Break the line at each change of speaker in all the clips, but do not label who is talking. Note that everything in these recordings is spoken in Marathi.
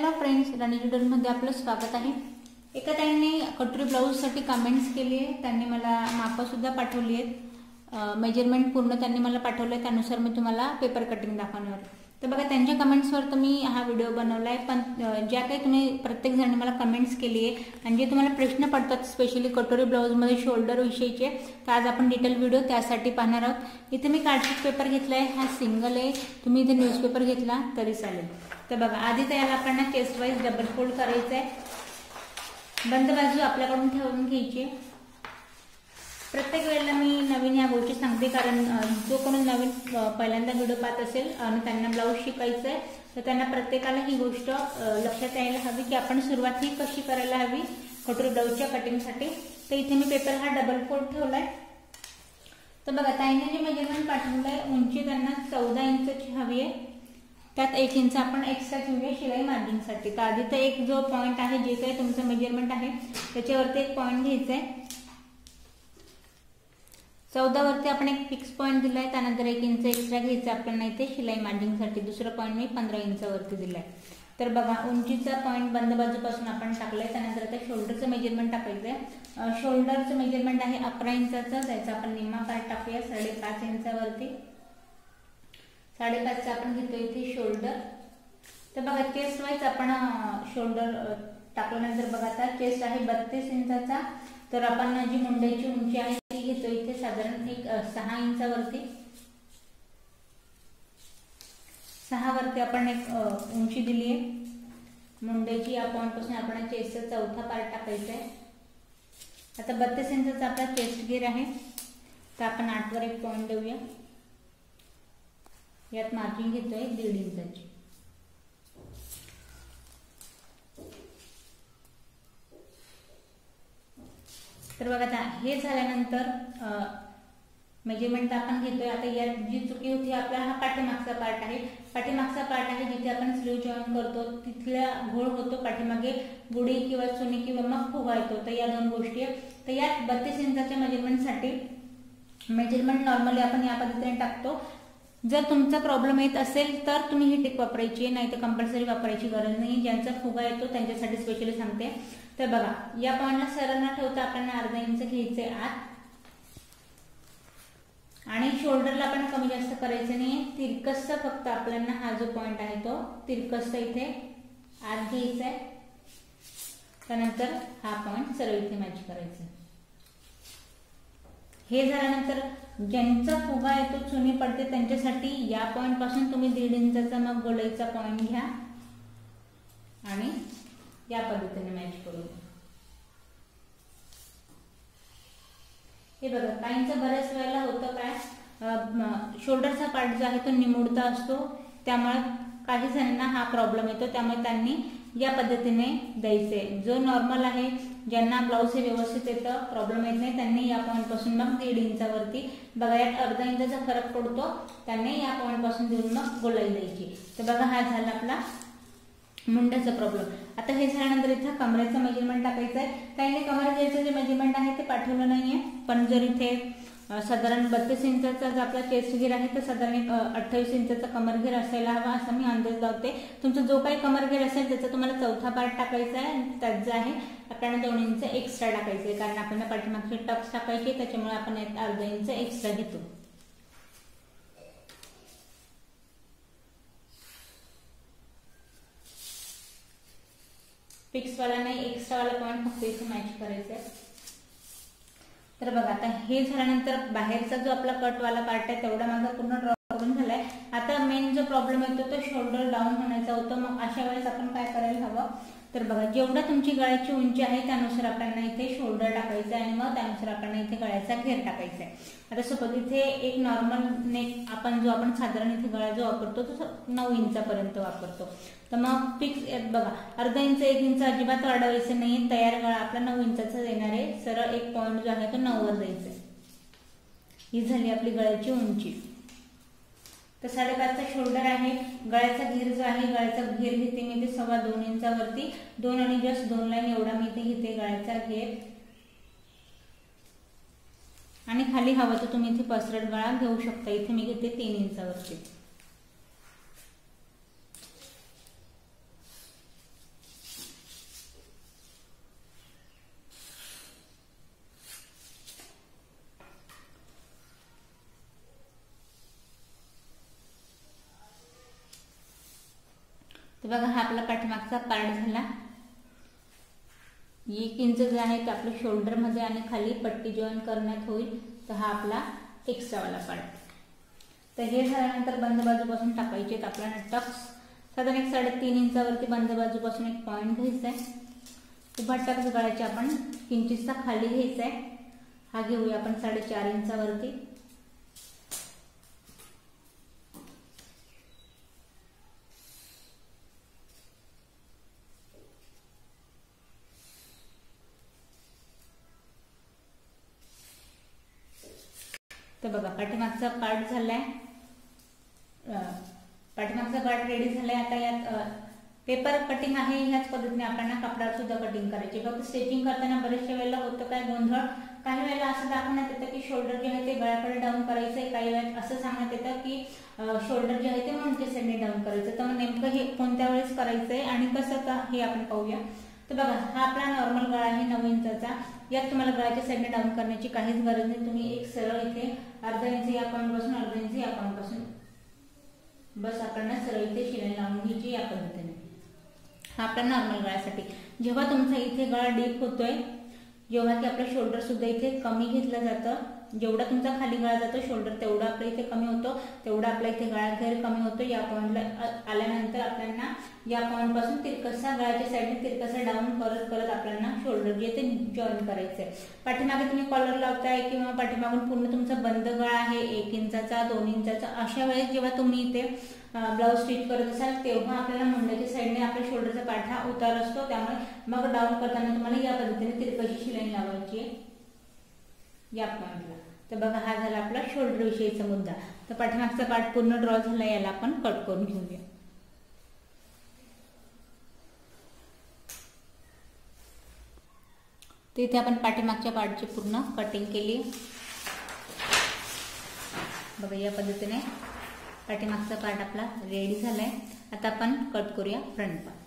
हॅलो फ्रेंड्स, राणी ज्वेलर्समध्ये आपलं स्वागत आहे। एका ताईंनी कटोरी ब्लाऊजसाठी कमेंट्स केली आहे, त्यांनी मला मापसुद्धा पाठवली आहेत, मेजरमेंट पूर्ण त्यांनी मला पाठवलं आहे, त्यानुसार मी तुम्हाला पेपर कटिंग दाखवणार। तर बघा, त्यांच्या कमेंट्सवर तर मी हा व्हिडिओ बनवला आहे, पण ज्या काही तुम्ही प्रत्येक जणांनी मला कमेंट्स केली आहे आणि जे तुम्हाला प्रश्न पडतात स्पेशली कटोरी ब्लाऊजमध्ये शोल्डर विषयीचे, तर आज आपण डिटेल व्हिडिओ त्यासाठी पाहणार आहोत। इथे मी कार्डशीट पेपर घेतला आहे, हा सिंगल आहे, तुम्ही इथे न्यूजपेपर घेतला तरी चालेल। तर बघा, आधी तर याला आपल्याला चेस्ट वाईज डबल फोल्ड करायचं आहे, बंद बाजू आपल्याकडून ठेवून घ्यायची। प्रत्येक वेळेला मी नवीन या गोष्टी सांगते, कारण जो कोणी नवीन पहिल्यांदा व्हिडिओ पाहत असेल आणि त्यांना ब्लाऊज शिकायचं आहे, तर त्यांना प्रत्येकाला ही गोष्ट लक्षात यायला हवी की आपण सुरुवात ही कशी करायला हवी कटोरी ब्लाऊजच्या कटिंगसाठी। तर इथे मी पेपर हा डबल फोल्ड ठेवलाय। तर बघा, ताईने जे मेजरमेंट पाठवलंय, उंची त्यांना 14 इंचची हवी आहे, त्यात 1 इंच आपण एक्स्ट्रा घेऊया शिलाई मार्जिनसाठी। तर आधी तर एक जो पॉइंट आहे, जे काही तुमचं मेजरमेंट आहे त्याच्यावरती एक पॉइंट घ्यायचा आहे। 14 वरती आपण एक फिक्स पॉइंट दिलाय, त्यानंतर 1 इंच एक्स्ट्रा घ्यायचा आपल्याला इथे शिलाई मार्जिनसाठी। दुसरा पॉइंट मी 15 इंचावरती दिलाय। तर बघा, उंचीचा पॉइंट बंद बाजूपासून आपण टाकलाय, त्यानंतर आता शोल्डरचं मेजरमेंट टाकायचंय। शोल्डरचं मेजरमेंट आहे 11 इंचाचं, त्याचा आपण निम्मा पार्ट टाकूया 5.5 इंचावरती। 5.5चा आपण घेतो इथे शोल्डर। तर बघा, चेस्ट वाईज आपण शोल्डर टाकल्यानंतर बघा, आता चेस्ट आहे 32 इंचाचा, तर आपण जी मुंड्याची उंची आहे ती घेतो इथे साधारण एक 6 इंचावरती। 6 वरती आपण एक उंची दिली आहे मुंड्याची। या पॉइंट पासून आपण चेस्टचा चौथा पार्ट टाकायचा आहे। आता 32 इंचाचा आपला चेस्ट घेर आहे, तर आपण 8 वर एक पॉइंट देऊया, यात मार्जिन घेतोय 1.5 इंचाची। तर बघा, आता हे झाल्यानंतर मेजरमेंट आपण घेतोय। आता यात जी चुकी होती आपला हा पाठीमागचा पार्ट आहे, पाठीमागचा पार्ट आहे जिथे आपण स्लीव जॉईन करतो, तिथला घोळ होतो पाठीमागे, गुढी किंवा चुनी किंवा मग फुगा येतो। तर या दोन गोष्टी आहे। तर यात 32 इंचाच्या मेजरमेंटसाठी मेजरमेंट नॉर्मली आपण या पद्धतीने टाकतो। जर तुमचा प्रॉब्लेम येत असेल तर तुम्ही ही टिप वापरायची, नाही तर कंपल्सरी वापरायची गरज नाही। ज्यांचा फुगा येतो त्यांच्यासाठी स्पेशली सांगते। तर बघा, या पॉइंटला सरळ न ठेवता आपल्याला अर्धा इंच घ्यायचे आत, आणि शोल्डरला आपण कमी जास्त करायचं नाही, तिरकस फक्त आपल्याला हा जो पॉइंट आहे तो तिरकस इथे आत घ्यायचा आहे। त्यानंतर हा पॉइंट सरळ इथे मॅच करायचा। हे झाल्यानंतर ज्यांचा फुगा येतो, चुनी पडते, त्यांच्यासाठी या पॉइंट पासून तुम्ही 1.5 इंचाचा मग गोलाईचा पॉइंट घ्या आणि या पद्धतीने मॅच करू। हे बघा, काहींचं बऱ्याच वेळेला होतं काय, शोल्डरचा पार्ट जो आहे तो निमुळता असतो, त्यामुळे काही जणांना हा प्रॉब्लेम येतो, त्यामुळे त्यांनी या पद्धतीने द्यायचे। जो नॉर्मल आहे, ज्यांना ब्लाऊज हे व्यवस्थित येतं, प्रॉब्लेम येत नाही, त्यांनी या पॉइंट पासून मग 1.5 इंचावरती, बघा यात अर्धा इंचाचा फरक पडतो, त्यांनी या पॉइंट पासून देऊन मग गोलाई द्यायची। तर बघा, हा झाला आपला मुंड्याचा प्रॉब्लेम। आता हे झाल्यानंतर इथं कमरेचं मेजरमेंट टाकायचं आहे। त्याने कमर घेरचं जे मेजरमेंट आहे ते पाठवलं नाहीये, पण जर इथे साधारण 32 इंचाचा जो आपला चेस्ट घेर आहे, तर साधारण 28 इंचाचा कमर घेर असायला हवा, असं मी अंदाज लावते। तुमचा जो काही कमर घेर असेल त्याचा तुम्हाला चौथा पार्ट टाकायचा आहे, आणि त्यात जे आहे आपल्याला 2 इंच एक्स्ट्रा टाकायचे, कारण आपल्याला पाठीमागचे टक्स टाकायचे, त्याच्यामुळे आपण यात अर्धा इंच एक्स्ट्रा घेतो। फिक्स वाला नाही, एक्स्ट्रा वाला पॉइंट फक्त इथे मॅच करायचा आहे। तर बघा, आता हे झाल्यानंतर बाहेरचा जो आपला कट वाला पार्ट आहे तेवढा माझा पूर्ण ड्रॉ करून झालाय। आता मेन जो प्रॉब्लेम येतो तो शोल्डर डाऊन होण्याचा होतो। मग अशा वेळेस आपण काय करायला हवं, तर बघा, जेवढा तुमची गळ्याची उंची आहे त्यानुसार आपल्याला इथे शोल्डर टाकायचं आहे, आणि मग त्यानुसार आपल्याला इथे गळ्याचा घेर टाकायचा आहे। आता सपोज इथे एक नॉर्मल नेक आपण जो आपण साधारण इथे गळा जो वापरतो तो 9 इंचापर्यंत वापरतो, तर मग फिक्स बघा, अर्धा इंच 1 इंच अजिबात वाढवायचं नाही, तयार गळा आपला 9 इंचाचा देणार आहे। सरळ एक पॉइंट जो आहे तो 9 वर द्यायचा आहे। ही झाली आपली गळ्याची उंची। तर 5.5चा शोल्डर आहे, गळ्याचा घेर जो आहे, गळ्याचा घेर घेते मी इथे 2.25 इंचावरती, 2 आणि जस्ट 2 लाईन एवढा मी इथे घेते गळ्याचा घेर, आणि खाली हवं तर तुम्ही इथे पसरट गळा घेऊ शकता, इथे मी घेते 3 इंचावरती। तर बघा हा आपला पाठीमागचा पार्ट झाला। 1 इंच जो आहे ते आपल्या शोल्डर मध्ये आणि खाली पट्टी जॉईन करण्यात होईल, तर हा आपला एक्स्ट्रा वाला पार्ट। तर हे झाल्यानंतर बंद बाजूपासून टाकायचे आहेत आपल्याला टक्स। साधारण एक 3.5 इंचावरती बंद बाजूपासून एक पॉइंट घ्यायचा आहे। उभा टक्स गळ्याचे आपण किंचितसा खाली घ्यायचा आहे, हा घेऊया आपण 4.5 इंचावरती। तर बघा पाठीमागचा पार्ट झालाय, पाठीमागचा पार्ट रेडी झालाय। आता यात पेपर कटिंग आहे, ह्याच पद्धतीने आपल्याला कपड्यावर सुद्धा कटिंग करायची। फक्त स्टिचिंग करताना बरेचशा वेळेला होतं काय गोंधळ, काही वेळेला असं दाखवण्यात येतं की शोल्डर जे आहे ते गळ्याकडे डाऊन करायचंय, काही वेळेला असं सांगण्यात येतं की शोल्डर जे आहे ते मणक्या साईडने डाऊन करायचं। तर मग नेमकं हे कोणत्या वेळेस करायचंय आणि कसं का हे आपण पाहूया। तर बघा हा आपला नॉर्मल गळा आहे 9 इंचाचा। यात तुम्हाला गळ्याच्या साईडने डाऊन करण्याची काहीच गरज नाही। तुम्ही एक सरळ इथे अर्धा इंच या पॉइंट पासून अर्धा इंच या पॉइंट पासून बस आपल्याला सरळ इथे शिलाई लावून घ्यायची या पद्धतीने। हा आपला नॉर्मल गळ्यासाठी। जेव्हा तुमचा इथे गळा डीप होतोय, जेव्हा की आपलं शोल्डर सुद्धा इथे कमी घेतलं जातं, जेवढा तुमचा खाली गळा जातो शोल्डर तेवढा आपला इथे कमी होतो, तेवढा आपला इथे गळा घेर कमी होतो। या पॉइंटला आल्यानंतर आपल्याला या पॉइंट पासून तिरकसा गळ्याच्या साईडने तिरकसा डाऊन करत करत आपल्याला शोल्डर जे ते जॉईन करायचंय। पाठीमागे तुम्ही कॉलर लावताय किंवा पाठीमागून पूर्ण तुमचा बंद गळा आहे 1 इंचाचा 2 इंचाचा, अशा वेळेस जेव्हा तुम्ही इथे ब्लाउज स्टिच करत असाल तेव्हा आपल्याला मुंड्याच्या साईडने आपल्या शोल्डरचा पाठा उतार असतो, त्यामुळे मग डाऊन करताना तुम्हाला या पद्धतीने तिरकशी शिलाई लावायची आहे या पॉइंटला। तर बघा हा झाला आपला शोल्डर विषयीचा मुद्दा। तर पाठीमागचा पार्ट पूर्ण ड्रॉ झाला, याला आपण कट करून घेऊया। तर इथे आपण पाठीमागच्या पार्टची पूर्ण कटिंग केली। बघा या पद्धतीने पाठीमागचा पार्ट आपला रेडी झालाय। आता आपण कट करूया फ्रंट पार्ट।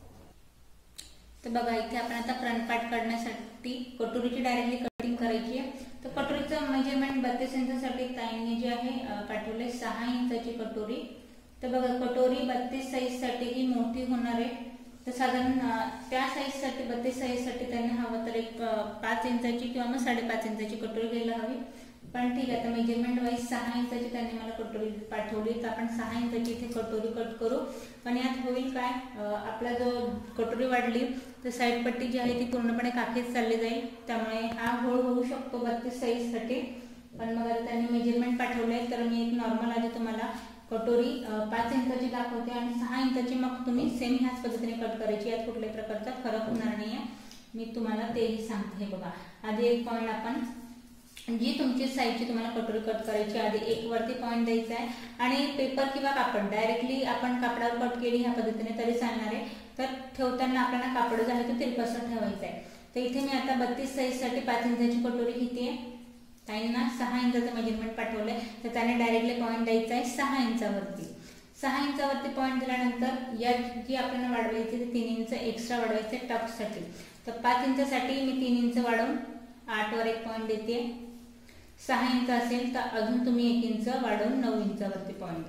तर बघा इथे आपण आता फ्रंट पार्ट काढण्यासाठी कटोरीची डायरेक्टली कटिंग करायची आहे। तर कटोरीचं मेजरमेंट 32 इंचासाठी ताईंनी जे आहे पाठवले 6 इंचाची कटोरी। तर बघा कटोरी 32 साईज साठी ही मोठी होणार आहे, तर साधारण त्या साईज साठी 32 साईज साठी त्यांना हवं तर एक 5 इंचाची किंवा मग 5.5 इंचाची कटोरी घ्यायला हवी। पण ठीक आहे, तर मेजरमेंट वाईज 6 इंचाची त्यांनी मला कटोरी पाठवली, तर आपण 6 इंचाची इथे कटोरी कट करू। पण यात होईल काय, आपला जो कटोरी वाढली तर साईड पट्टी जी आहे ती पूर्णपणे काखेच चालली जाईल, त्यामुळे हा घोळ होऊ शकतो 32 साईज साठी। पण मग आता त्यांनी मेजरमेंट पाठवले, तर मी एक नॉर्मल आधी तुम्हाला कटोरी 5 इंचाची दाखवते आणि 6 इंचाची मग तुम्ही सेम ह्याच पद्धतीने कट करायची। यात कुठल्याही प्रकारचा फरक होणार नाहीये, मी तुम्हाला तेही सांगते। बघा आधी एक पॉइंट आपण जी तुमची साईजची तुम्हाला कटोरी कट करायची, आधी एक वरती पॉइंट द्यायचा आहे आणि पेपर किंवा कापड डायरेक्टली आपण कापडावर कट केली ह्या पद्धतीने तरी चालणार आहे। तर ठेवताना आपल्याला कापड जो आहे तो तिरकसं ठेवायचं आहे। तर इथे मी आता 32 साईज साठी 5 इंचाची कटोरी घेते। ताईंना 6 इंचाचं मेजरमेंट पाठवलंय, तर त्याने डायरेक्टली पॉइंट द्यायचा आहे 6 इंचावरती। 6 इंचावरती पॉइंट दिल्यानंतर या जी आपल्याला वाढवायची ते 3 इंच एक्स्ट्रा वाढवायचे टक्ससाठी। तर 5 इंचासाठी मी 3 इंच वाढवून 8 वर एक पॉइंट देते। 6 इंच असेल तर अजून तुम्ही 1 इंच वाढवून 9 इंचावरती पॉइंट।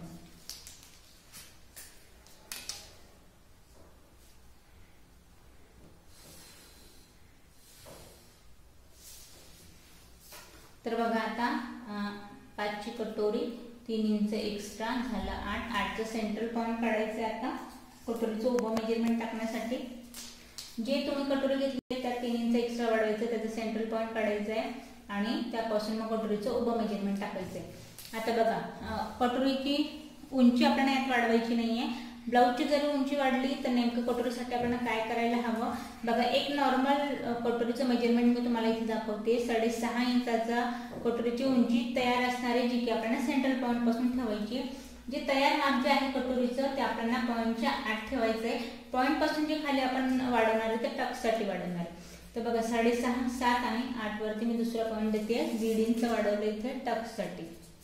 तर बघा आता 5 ची कटोरी 3 इंच एक्स्ट्रा झाला 8। 8चं सेंट्रल पॉइंट काढायचं आहे आता कटोरीचं उभं मेजरमेंट टाकण्यासाठी। जे तुम्ही कटोरी घेतली त्यात 3 इंच एक्स्ट्रा वाढवायचं, त्याचं सेंट्रल पॉइंट काढायचं आहे आणि त्यापासून मग कटोरीचं उभं मेजरमेंट टाकायचं आहे। आता बघा कटोरीची उंची आपल्याला यात वाढवायची नाहीये। ब्लाउजची जरी उंची वाढली तर नेमकं कटोरीसाठी आपल्याला काय करायला हवं, बघा एक नॉर्मल कटोरीचं मेजरमेंट मी तुम्हाला इथे दाखवते। 6.5 इंचाचा कटोरीची उंची तयार असणारी जी की आपल्याला सेंट्रल पॉइंट पासून ठेवायची। जे तयार माप जे आहे कटोरीचं ते आपल्याला पॉइंटच्या आत ठेवायचंय। पॉइंट पासून जे खाली आपण वाढवणार आहे ते टक्ससाठी वाढवणार आहे। तर बघा 6.5, 7 आणि 8 वरती मी दुसरा पॉइंट देते, 1.5 इंच वाढवलं इथे टक्ससाठी।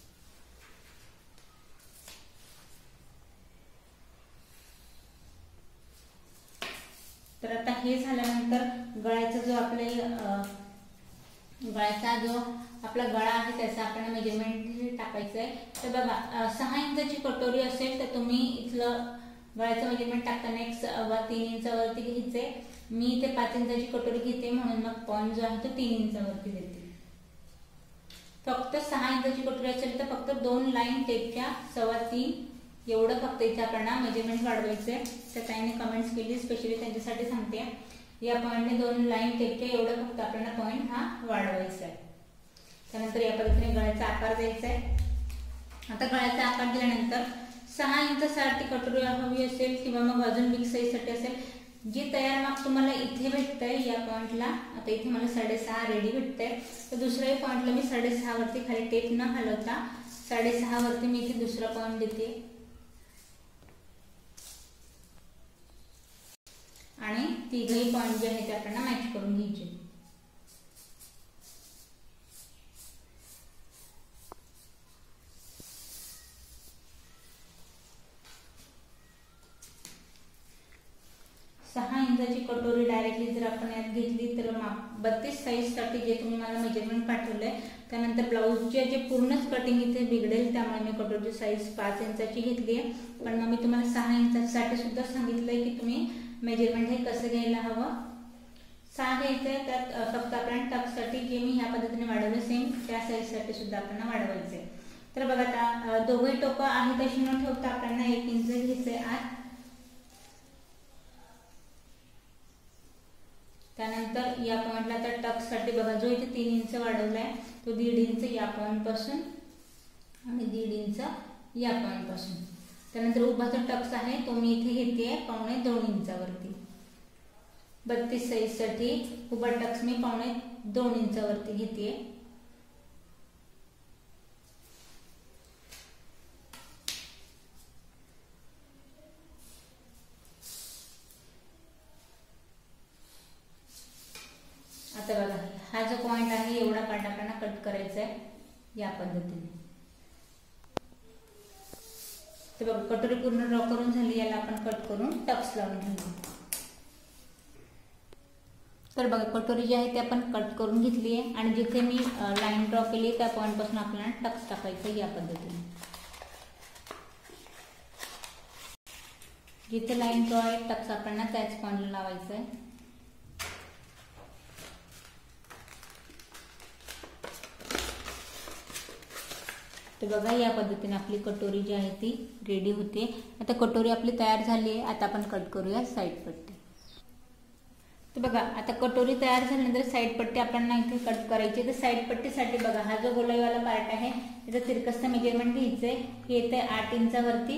तर आता हे झाल्यानंतर गळ्याचा जो आपला गळा आहे त्याचा आपल्याला मेजरमेंट टाकायचं आहे। तर बघा 6 इंचाची कटोरी असेल तर तुम्ही इथलं गळ्याचं मेजरमेंट टाकताना एक 3.25 इंचावरती घ्यायचंय. मी इथे 5 इंचाची कटोरी घेते म्हणून मग पॉईंट जो आहे तो 3 इंचावरती देते. फक्त 6 इंचाची कटोरी असेल तर फक्त 2 लाईन टेपच्या 3.25 एवढं फक्त इथे आपल्याला मेजरमेंट वाढवायचंय. तर ताईने कमेंट्स केली, स्पेशली त्यांच्यासाठी सांगते. या पॉईंटने 2 लाईन टेपच्या एवढं फक्त आपल्याला पॉईंट हा वाढवायचा आहे. त्यानंतर या पद्धतीने गळ्याचा आकार द्यायचा आहे. आता गळ्याचा आकार दिल्यानंतर 6 इंचासाठी कटोरी हवी असेल किंवा मग अजून बिग साईजसाठी असेल, जी तयार माप तुम्हाला इथे भेटतंय या पॉईंटला, आता इथे मला 6.5 रेडी भेटतंय, तर दुसऱ्याही पॉईंटला मी 6.5 वरती खाली टेप न हलवता 6.5 वरती मी इथे दुसरा पॉईंट देते आणि तिघही पॉईंट जे आहेत ते आपल्याला मॅच करून घ्यायचे. इंचाची कटोरी डायरेक्टली जर आपण यात घेतली तर 32 साईज साठी जे तुम्ही मला मेजरमेंट पाठवलंय, त्यानंतर ब्लाऊजचे जे पूर्णच कटिंग इथे बिघडेल, त्यामुळे मी कटोरीची साईज 5 इंचाची घेतली आहे. पण मग मी तुम्हाला 6 इंचासाठी सुद्धा सांगितलंय की तुम्ही मेजरमेंट हे कसं घ्यायला हवं. 6 घ्यायचंय, त्यात फक्त आपल्याला टक्ससाठी जे मी ह्या पद्धतीने वाढवलं सेम त्या साईजसाठी सुद्धा आपल्याला वाढवायचंय. तर बघा आता दोघंही टोकं आहे तशी न ठेवता आपल्याला 1 इंच घ्यायचंय आत. त्यानंतर या पॉइंटला तर टक्ससाठी बघा जो इथे 3 इंच वाढवलाय तो 1.5 इंच या पॉइंट पासून आणि 1.5 इंच या पॉइंट पासून. त्यानंतर उभा जो टक्स आहे तो मी इथे घेते 2.25 इंचावरती. 32 साईज साठी उभा टक्स मी 2.25 इंचावरती घेते. आता बघा हा जो पॉइंट आहे एवढा पार्ट आपल्याला कट करायचा आहे या पद्धतीने. तर बघा कटोरी पूर्ण ड्रॉ करून झाली, याला आपण कट करून टक्स लावून घेऊ. तर बघा कटोरी जी आहे ती आपण कट करून घेतली आहे आणि जिथे मी लाईन ड्रॉ केली त्या पॉइंट पासून आपल्याला टक्स टाकायचं या पद्धतीने. जिथे लाईन ड्रॉ आहे टक्स आपल्याला त्याच पॉइंटला लावायचं आहे. तर बघा या पद्धतीने आपली कटोरी जी आहे ती रेडी होते. आता कटोरी आपली तयार झाली आहे. आता आपण कट करूया साईड पट्टी. तर बघा आता कटोरी तयार झाल्यानंतर साईड पट्टी आपल्याला इथे कट करायची. तर साईड पट्टीसाठी बघा हा जो गोलाईवाला पार्ट आहे त्याचं तिरकसचं मेजरमेंट घ्यायचंय. हे येते 8 इंचावरती.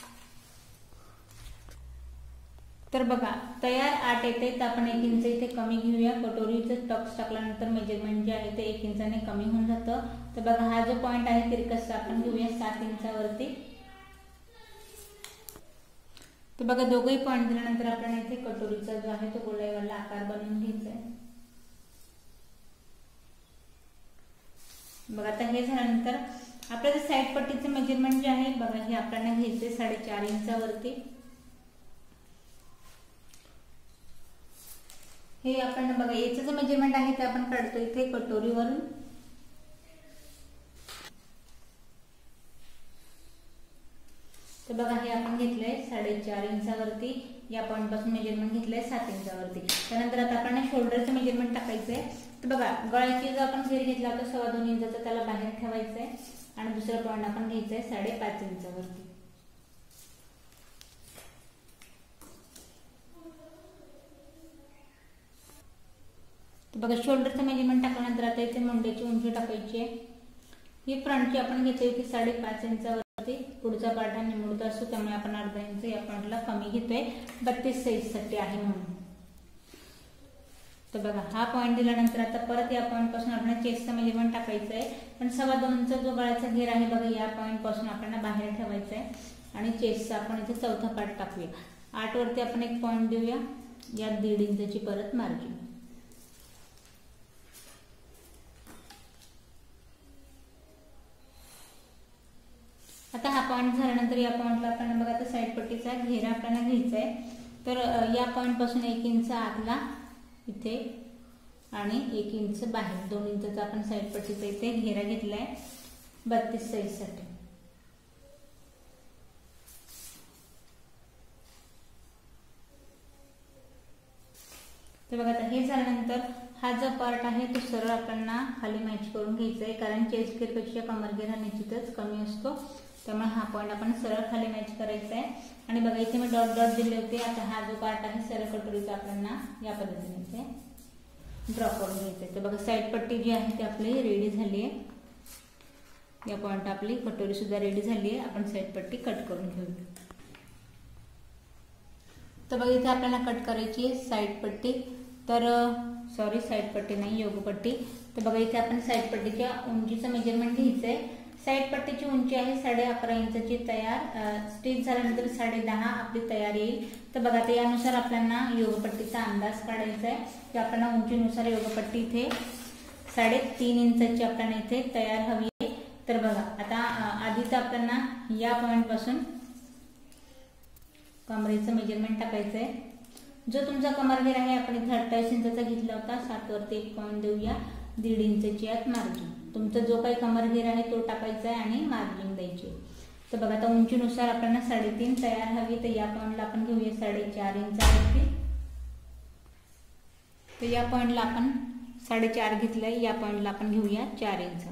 तर बघा तयार 8 येते, तर आपण 1 इंच इथे कमी घेऊया. कटोरीचं टक्स टाकल्यानंतर मेजरमेंट जे आहे ते 1 इंचाने कमी होऊन जातं. तर बघा हा जो पॉइंट आहे तिरकसचा आपण घेऊया 7 इंचावरती. तर बघा दोघंही पॉइंट दिल्यानंतर आपल्याला इथे कटोरीचा जो आहे तो गोलाईवाला आकार बनवून घ्यायचा आहे. बघा आता हे झाल्यानंतर आपल्याला साईड पट्टीचं मेजरमेंट जे आहे बघा हे आपल्याला घ्यायचंय 4.5 इंचावरती. हे आपण बघा याचं जे मेजरमेंट आहे ते आपण काढतो इथे कटोरीवरून. तर बघा हे आपण घेतलंय 4.5 इंचावरती. या पॉइंट पासून मेजरमेंट घेतलंय 7 इंचावरती. त्यानंतर आता आपण शोल्डरचं मेजरमेंट टाकायचंय. तर बघा गळ्याची जो आपण घेर घेतला होता 2.25 इंचाचा त्याला बाहेर ठेवायचंय आणि दुसरा पॉइंट आपण घ्यायचंय 5.5 इंचावरती. तर बघा शोल्डरचं मेजरमेंट टाकल्यानंतर आता इथे मुंड्याची उंची टाकायची आहे. ही फ्रंटची आपण घेतो इथे 5.5 इंचावरती. पुढचा पार्ट हा निमुळता असतो त्यामुळे आपण अर्धा इंच या पॉइंटला कमी घेतोय 32 साईज साठी आहे म्हणून. तर बघा हा पॉइंट दिल्यानंतर आता परत या पॉइंट पासून आपल्याला चेस्टचं मेजरमेंट टाकायचं आहे. पण 2.25 इंच जो गळ्याचा घेर आहे बघा या पॉइंट पासून आपल्याला बाहेर ठेवायचा आहे आणि चेस्टचा आपण इथे चौथा पार्ट टाकूया. 8 वरती आपण एक पॉइंट देऊया. यात 1.5 इंचाची परत मार्जिन. आता हा पॉइंट झाल्यानंतर या पॉइंटला आपल्याला बघा आता साईड पट्टीचा घेरा आपल्याला घ्यायचा आहे. तर या पॉइंट पासून 1 इंच आतला इथे आणि 1 इंच बाहेर 2 इंचचा आपण साईड पट्टीचा इथे घेरा घेतलाय 32 साईज साठी. तर बघा आता हे झाल्यानंतर हा जो पार्ट आहे तो सरळ आपल्याला खाली मॅच करून घ्यायचा आहे, कारण चेस्ट घेरपेक्षा कमर घेर हा निश्चितच कमी असतो, त्यामुळे हा पॉईंट आपण सरळ खाली मॅच करायचा आहे। आणि बघा इथे मी डॉट डॉट दिले होते, आता हा जो पार्ट आहे सरळ कटोरीचा आपल्याला या पद्धतीने इथे ड्रॉ करून घ्यायचा आहे। तर बघा साईड पट्टी जी आहे ती आपली रेडी झाली आहे, या पॉईंट आपली कटोरी सुद्धा रेडी झाली आहे। आपण साईड पट्टी कट करून घेऊया। तर बघा इथे आपल्याला कट करायची आहे साईड पट्टी, तर सॉरी साईड पट्टी नाही योगपट्टी। तर बघा इथे आपण साईड पट्टीच्या उंचीचं मेजरमेंट घ्यायचं आहे। साईड पट्टीची उंची आहे 11.5 इंचाची तयार, स्टिच झाल्यानंतर 10.5 आपली तयार येईल। तर बघा आता यानुसार आपल्याला योगपट्टीचा अंदाज काढायचा आहे की आपल्याला उंचीनुसार योगपट्टी इथे 3.5 इंचाची आपल्याला इथे तयार हवी आहे। तर बघा आता आधीच आपल्याला या पॉइंट पासून कमरेचं मेजरमेंट टाकायचं आहे। जो तुमचा कमर घेर आहे आपण इथे 28 इंचाचा घेतला होता, 7 वरती 1 पॉइंट देऊया, 1.5 इंचाची आत मार्जिन। तुमचा जो काही कमर घेर आहे तो टाकायचा आहे आणि मार्जिन द्यायची। तर बघा आता उंचीनुसार आपल्याला 3.5 तयार हवी, तर या पॉइंटला आपण घेऊया 4.5 इंचावरती। तर या पॉइंटला आपण 4.5 घेतलंय, या पॉइंटला आपण घेऊया 4 इंचावरती।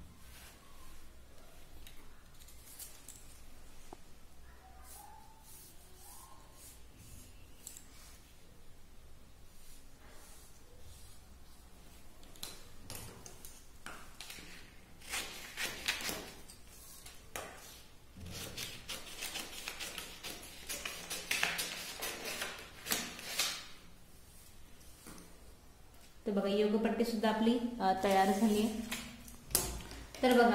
तर बघा योगपट्टी सुद्धा आपली तयार झाली आहे। तर बघा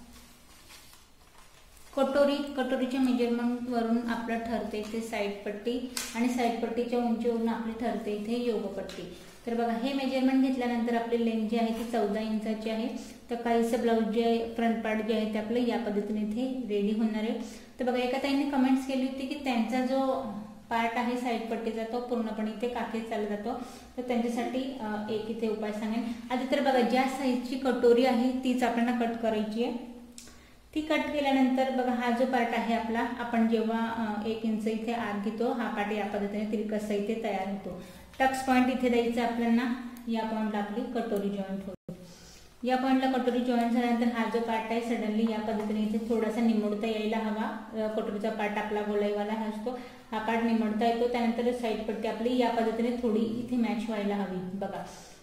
कटोरीच्या मेजरमेंट वरून आपलं ठरते इथे साईड पट्टी आणि साईड पट्टीच्या उंचीवरून आपली ठरते इथे योगपट्टी। तर बघा हे मेजरमेंट घेतल्यानंतर आपली लेंथ जी आहे ती 14 इंचाची आहे। तर काहीसं ब्लाउज जे आहे फ्रंट पार्ट जे आहे ते आपलं या पद्धतीने इथे रेडी होणार आहे। तर बघा एका ताईंनी कमेंट्स केली होती की त्यांचा जो पार्ट आहे साईड पट्टीचा तो पूर्णपणे इथे काखेत चालला जातो, तर त्यांच्यासाठी एक इथे उपाय सांगेन। आधी तर बघा ज्या साईजची कटोरी आहे तीच आपल्याला कट करायची आहे। ती कट केल्यानंतर बघा हा जो पार्ट आहे आपला, आपण जेव्हा 1 इंच इथे आत घेतो हा पार्ट या पद्धतीने तिरकसा इथे तयार होतो। टक्स पॉइंट इथे द्यायचा आपल्याला, या पॉइंटला आपली कटोरी जॉईंट होते। या पॉइंटला कटोरी जॉईंट झाल्यानंतर हा जो पार्ट आहे सडनली या पद्धतीने इथे थोडासा निमुडता यायला हवा। कटोरीचा पार्ट आपला गोलाईवाला असतो, हा पार्ट निमुडता येतो। त्यानंतर साईड पट्टी आपली या पद्धतीने थोडी इथे मॅच व्हायला हवी। बघा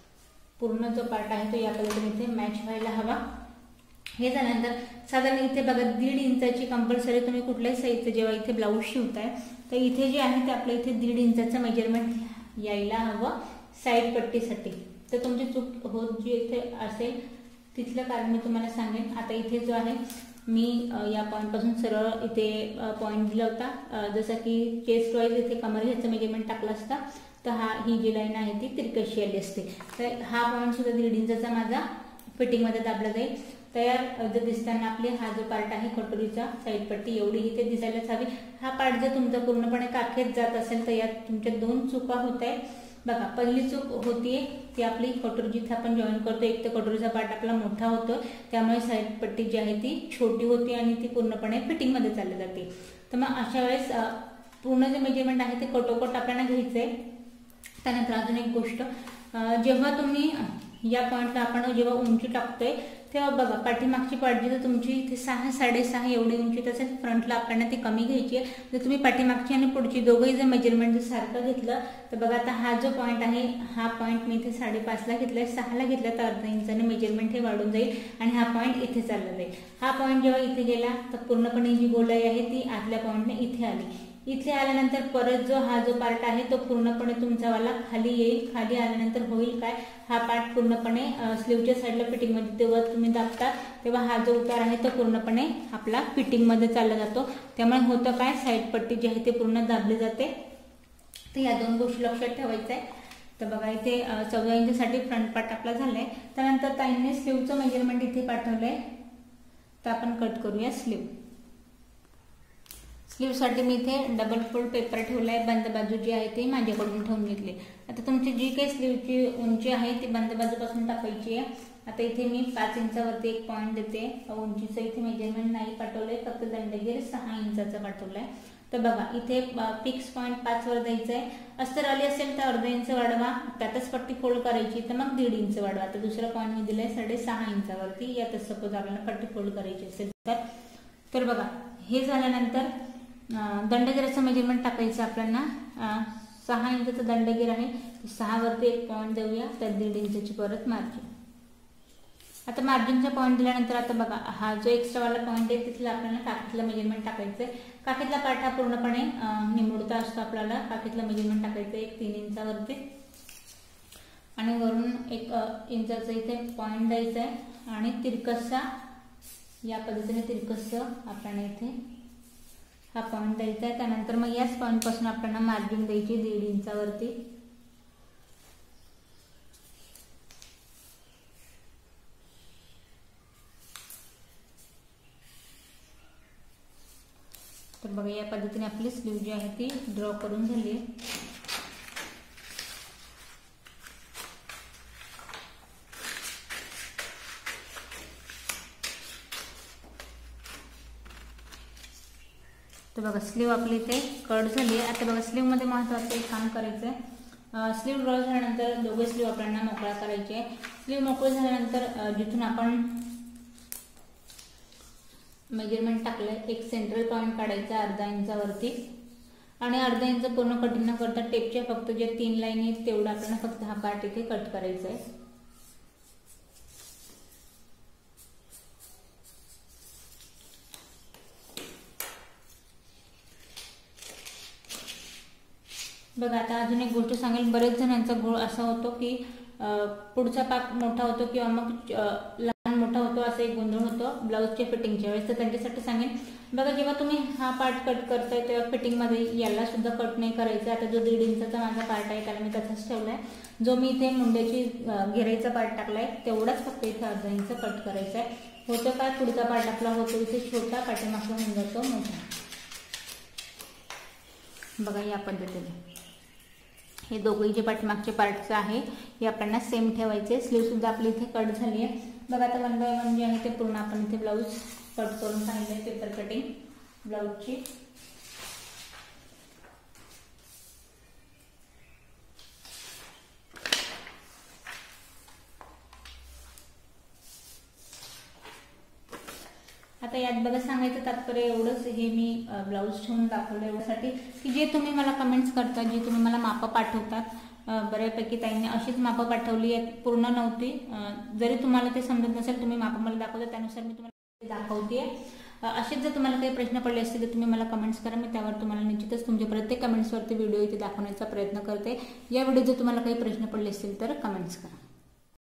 पूर्ण जो पार्ट आहे तो या पद्धतीने इथे मॅच व्हायला हवा। हे झाल्यानंतर साधारण इथे बघा 1.5 इंचाची कंपल्सरी तुम्ही कुठल्याही साईजचं जेव्हा इथे ब्लाऊज शिवताय तर इथे जे आहे ते आपल्या इथे 1.5 इंचाचं मेजरमेंट यायला हवं साईड पट्टीसाठी। तर तुमची चूक होत जी इथे असेल तिथलं कारण मी तुम्हाला सांगेन। आता इथे जो आहे मी या पॉइंट पासून सरळ इथे पॉइंट दिला होता, जसं की चेस्ट वाईज इथे कमर ह्याचं मेजरमेंट टाकलं असता तर ही जी लाईन आहे ती तिरकशी आली असते। तर हा पॉइंट सुद्धा 1.5 इंचाचा माझा फिटिंगमध्ये दाबला जाईल। तयार जर दिसताना आपले हा जो पार्ट आहे कटोरीचा साईड पट्टी एवढी इथे दिसायलाच हवी। हा पार्ट जर तुमचा पूर्णपणे काखेत जात असेल तर यात तुमच्या 2 चुका होत आहेत। बघा पहिली चूक होतीये ती आपली कटोरी जिथे आपण जॉईन करतो, एक तर कटोरीचा पार्ट आपला मोठा होतो त्यामुळे साईड पट्टी जी आहे ती छोटी होती आणि ती पूर्णपणे फिटिंगमध्ये चालली जाते। तर मग अशा वेळेस पूर्ण जे मेजरमेंट आहे ते कटोकट आपल्याला घ्यायचंय। त्यानंतर अजून एक गोष्ट, जेव्हा तुम्ही या पॉइंटला आपण जेव्हा उंची टाकतोय तेव्हा बघा पाठीमागची पार्ट जी तुमची इथे 6 6.5 एवढी उंची असेल, फ्रंटला आपल्याला ती कमी घ्यायची आहे। जर तुम्ही पाठीमागची आणि पुढची दोघंही जर मेजरमेंट जर सारखं घेतलं तर बघा आता हा जो पॉइंट आहे हा पॉइंट मी इथे 5.5ला घेतलाय, 6ला घेतला तर अर्धा इंचाने मेजरमेंट हे वाढून जाईल आणि हा पॉइंट इथे चालला जाईल। हा पॉइंट जेव्हा इथे गेला तर पूर्णपणे जी गोलाई आहे ती आतल्या पॉइंटने इथे आली। इथे आल्यानंतर परत जो हा जो पार्ट आहे तो पूर्णपणे तुमचा वाला खाली येईल। खाली आल्यानंतर होईल काय, हा पार्ट पूर्णपणे स्लीवच्या साईडला फिटिंगमध्ये तेव्हा तुम्ही दाबता तेव्हा हा जो उतार आहे तो पूर्णपणे आपला फिटिंगमध्ये चालला जातो। त्यामुळे होतं काय, साईड पट्टी जी आहे ती पूर्ण दाबली जाते। तर या 2 गोष्टी लक्षात ठेवायच्या आहे। तर बघा इथे 14 इंचसाठी फ्रंट पार्ट आपला झालाय। त्यानंतर ताईंनी स्लीवचं मेजरमेंट इथे पाठवलंय, तर आपण कट करूया स्लीव। स्लीवसाठी मी इथे डबल फोल्ड पेपर ठेवलाय, बंद बाजू जी आहे ती माझ्याकडून ठेवून घेतली। आता तुमची जी काही स्लीवची उंची आहे ती बंद बाजूपासून टाकायची आहे। आता इथे मी 5 इंचावरती एक पॉइंट देते। उंचीचं इथे मेजरमेंट नाही पाठवलंय, फक्त दंडगीर 6 इंचाचा पाठवलाय। तर बघा इथे फिक्स पॉईंट 5 वर द्यायचं आहे. अस्तर आली असेल तर अर्धा इंच वाढवा, त्यातच पट्टी फोल्ड करायची, तर मग 1.5 इंच वाढवा. आता दुसरा पॉईंट मी दिलाय 6.5 इंचावरती. यातच सपोज आपल्याला पट्टी फोल्ड करायची असेल तर बघा हे झाल्यानंतर दंडगेराचं मेजरमेंट टाकायचं आपल्याला. 6 इंचाचा दंडगेर आहे, 6 वरती एक पॉईंट देऊया, तर 1.5 इंचाची परत मार्जिन. आता मार्जिनचा पॉईंट दिल्यानंतर आता बघा हा जो एक्स्ट्रावाला पॉईंट आहे तिथला आपल्याला काठीतला मेजरमेंट टाकायचं आहे. काठीतला पार्ट हा पूर्णपणे निमुडता असतो, आपल्याला काठीतला मेजरमेंट टाकायचं आहे 3 इंचावरती आणि वरून 1 इंचाचा इथे पॉईंट द्यायचा आहे आणि तिरकसा या पद्धतीने तिरकस आपल्याला इथे हा पॉईंट द्यायचा आहे. त्यानंतर मग याच पॉईंट पासून आपल्याला मार्जिन द्यायची 1.5 इंचावरती. तर बघा या पद्धतीने आपली स्लीव जी आहे ती ड्रॉ करून झाली आहे. तर बघा स्लीव आपली इथे कट झाली आहे. आता बघा स्लीव मध्ये महत्त्वाचं एक काम करायचं आहे. स्लीव ड्रॉ झाल्यानंतर दोघे स्लीव आपल्याला मोकळा करायचे आहे. स्लीव मोकळे झाल्यानंतर जिथून आपण मेजरमेंट टाकलंय एक सेंट्रल पॉईंट काढायचा अर्धा इंचावरती आणि अर्धा इंच पूर्ण कटिंग न करता टेपच्या फक्त जे 3 लाईन आहेत तेवढा आपल्याला फक्त हा पार्ट इथे कट करायचा आहे. बघा आता अजून एक गोष्ट सांगेल, बरेच जणांचा गोळ असा होतो की पुढचा पार्ट मोठा होतो किंवा मग लहान मोठा होतो, असं एक गोंधळ होतो ब्लाऊजच्या फिटिंगच्या वेळेस. तर त्यांच्यासाठी सांगेन बघा जेव्हा तुम्ही हा पार्ट कट करताय तेव्हा फिटिंगमध्ये याला सुद्धा कट नाही करायचं. आता जो 1.5 इंचाचा माझा पार्ट आहे त्याला मी तसाच ठेवलाय. जो मी इथे मुंड्याची घेराईचा पार्ट टाकलाय तेवढाच फक्त इथे अर्धा इंच कट करायचा आहे. होतं काय पुढचा पार्ट आपला होतो इथे छोटा, पाठीमागचा होऊन जातो मोठा. बघा या पद्धतीने हे दोघे जे पाठीमागचे पार्टचं आहे हे आपल्याला सेम ठेवायचे. स्लीव सुद्धा आपली इथे कट झाली आहे. बघा आता 1 बाय 1 जे आहे ते पूर्ण आपण इथे ब्लाऊज कट करून पाहिलंय पेपर कटिंग ब्लाऊजची. आता यात बघा सांगायचं तात्पर्य एवढंच, हे मी ब्लाऊज ठेवून दाखवलं एवढ्यासाठी की जे तुम्ही मला कमेंट्स करता, जे तुम्ही मला मापं पाठवतात, बऱ्यापैकी ताईंनी अशीच मापं पाठवली आहेत, पूर्ण नव्हती. जरी तुम्हाला ते समजत नसेल तुम्ही मापं मला दाखवता त्यानुसार मी तुम्हाला दाखवते. असेच जर तुम्हाला काही प्रश्न पडले असतील तर तुम्ही मला कमेंट्स करा, मी त्यावर तुम्हाला निश्चितच तुमच्या प्रत्येक कमेंट्सवरती व्हिडिओ इथे दाखवण्याचा प्रयत्न करते. या व्हिडिओत जर तुम्हाला काही प्रश्न पडले असतील तर कमेंट्स करा.